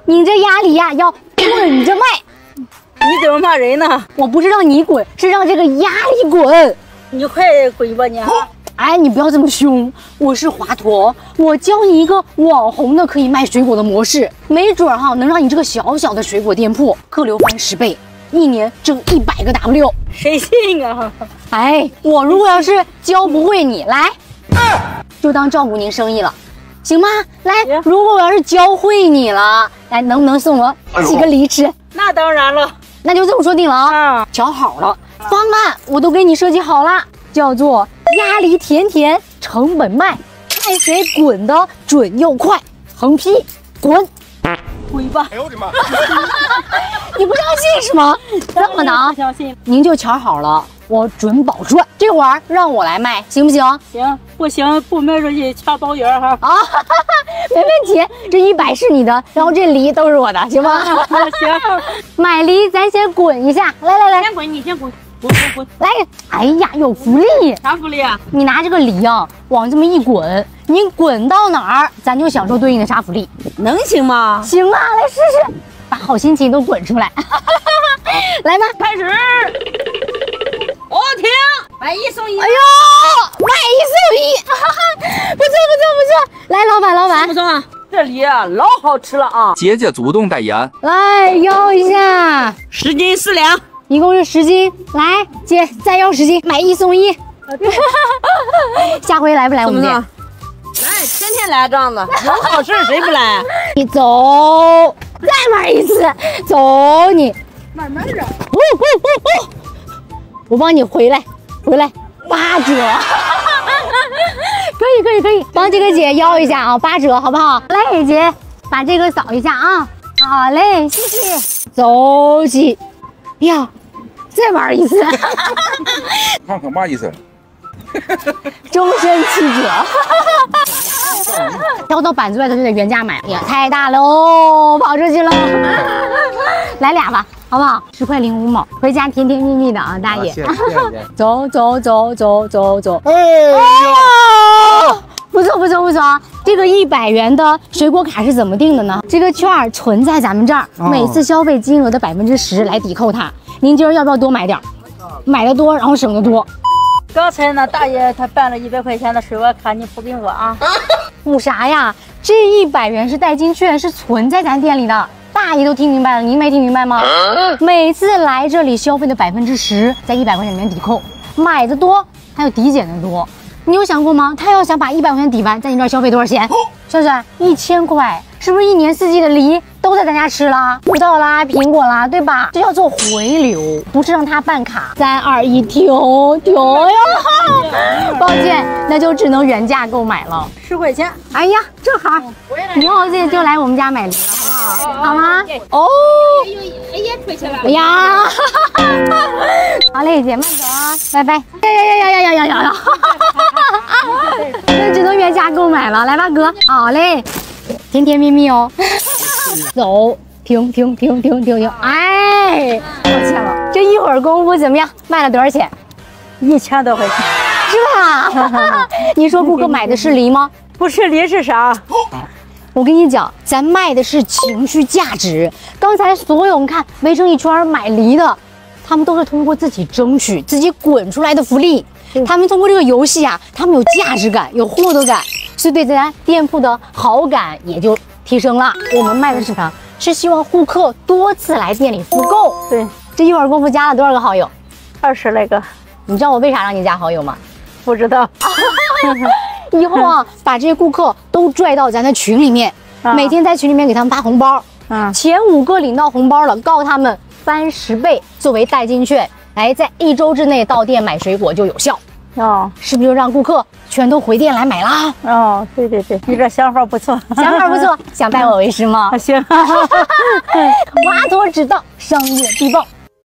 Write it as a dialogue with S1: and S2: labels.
S1: 你这鸭梨呀要滚着卖。
S2: 你怎么骂人呢？
S1: 我不是让你滚，是让这个鸭梨滚。
S2: 你快滚吧你！
S1: 哎，你不要这么凶，我是华佗，我教你一个网红的可以卖水果的模式，没准哈能让你这个小小的水果店铺客流翻10倍，一年挣100个 W。
S2: 谁信啊？
S1: 哎，我如果要是教不会你，来，就当照顾您生意了，行吗？来，如果我要是教会你了，来，能不能送我几个梨吃？
S2: 那当然了，
S1: 那就这么说定了啊！瞧好了，方案我都给你设计好了，叫做鸭梨甜甜成本卖，看谁滚的准又快，横批滚。
S2: 滚吧！
S3: 哎呦我的妈！
S1: 你不相信是吗？这么的啊，
S2: 不相信。
S1: 您就瞧好了，我准保赚。这会儿让我来卖，行不行？
S2: 行，不行不卖出去掐包圆哈。
S1: 啊，没问题，这100是你的，然后这梨都是我的，行吗？
S2: 行，
S1: 买梨咱先滚一下，来，
S2: 先滚，你先滚，滚。
S1: 来，哎呀，有福利！
S2: 啥福利啊？
S1: 你拿这个梨啊，往这么一滚，你滚到哪儿，咱就享受对应的啥福利。
S2: 能行吗？
S1: 行啊，来试试，把好心情都滚出来。来吧，
S2: 开始。哦，停！买1送1。
S1: 哎呦，买1送1，不错。来，老板，
S2: 不送啊？这梨啊，老好吃了啊！
S3: 姐姐主动代言，
S1: 来要一下
S2: 10斤4两，
S1: 一共是10斤。来，姐再要10斤，买1送1。下回来不来我们店？
S2: 来，天天来这样子，有好事谁不来？
S1: 你走，再玩一次，走你。
S2: 慢慢的。
S1: 我帮你回来8折。可以，帮这个姐要一下啊，8折好不好？来，姐把这个扫一下啊。好嘞，谢谢。走起，呀，再玩一次。
S3: 看看嘛意思？
S1: 终身7折。挑到板子外头就得原价买，呀，太大喽，跑出去了。来俩吧，好不好？10块05毛，回家甜甜蜜蜜的啊，大爷。
S3: 谢谢。
S1: 走。
S3: 哎
S1: 呦，不错啊！这个100元的水果卡是怎么定的呢？这个券存在咱们这儿，每次消费金额的10%来抵扣它。您今儿要不要多买点？买的多，然后省得多。
S2: 刚才呢，大爷他办了100块钱的水果卡，你补给我啊？
S1: 补啥呀？这100元是代金券，是存在咱店里的。大爷都听明白了，您没听明白吗？每次来这里消费的10%在100块钱里面抵扣，买的多还有抵减的多。你有想过吗？他要想把100块钱抵完，在你这儿消费多少钱？算算，1000块，是不是1年4季的梨都在咱家吃了？葡萄啦、苹果啦，对吧？这叫做回流，不是让他办卡。3、2、1，停呀！抱歉，那就只能原价购买了
S2: 10块钱。
S1: 哎呀，正好，以后就来我们家买梨了，好不好？好吗？哦，
S2: 哎呀，亏钱了。
S1: 哎呀，好嘞，姐慢走啊，拜拜。呀，那只能原价购买了，来吧，哥。好嘞，甜甜蜜蜜哦。走，停。哎，抱歉了，这一会儿功夫怎么样？卖了多少钱
S2: ？1000多块钱，
S1: 是吧？你说顾客买的是梨吗？
S2: 不是梨是啥？
S1: 我跟你讲，咱卖的是情绪价值。刚才所有你看围成一圈买梨的，他们都是通过自己争取、自己滚出来的福利。他们通过这个游戏啊，他们有价值感、有获得感，所以对咱店铺的好感也就提升了。我们卖的是啥？是希望顾客多次来店里复购。
S2: 对，
S1: 这一会儿功夫加了多少个好友
S2: ？20来个。
S1: 你知道我为啥让你加好友吗？
S2: 不知道。
S1: 以后啊，把这些顾客都拽到咱的群里面，每天在群里面给他们发红包。前5个领到红包了，告诉他们翻10倍作为代金券，哎，在1周之内到店买水果就有效。是不是就让顾客全都回店来买啦？
S2: 对，你这想法不错，
S1: 想拜我为师吗？
S2: 行。
S1: 华佗之道，商业必报。